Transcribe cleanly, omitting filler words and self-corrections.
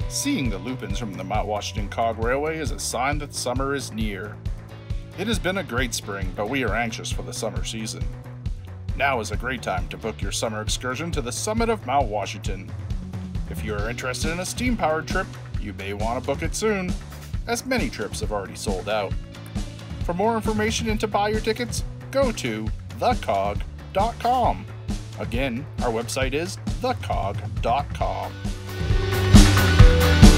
Seeing the lupins from the Mount Washington Cog Railway is a sign that summer is near. It has been a great spring, but we are anxious for the summer season. Now is a great time to book your summer excursion to the summit of Mount Washington. If you are interested in a steam-powered trip, you may want to book it soon, as many trips have already sold out. For more information and to buy your tickets, go to thecog.com. Again, our website is thecog.com.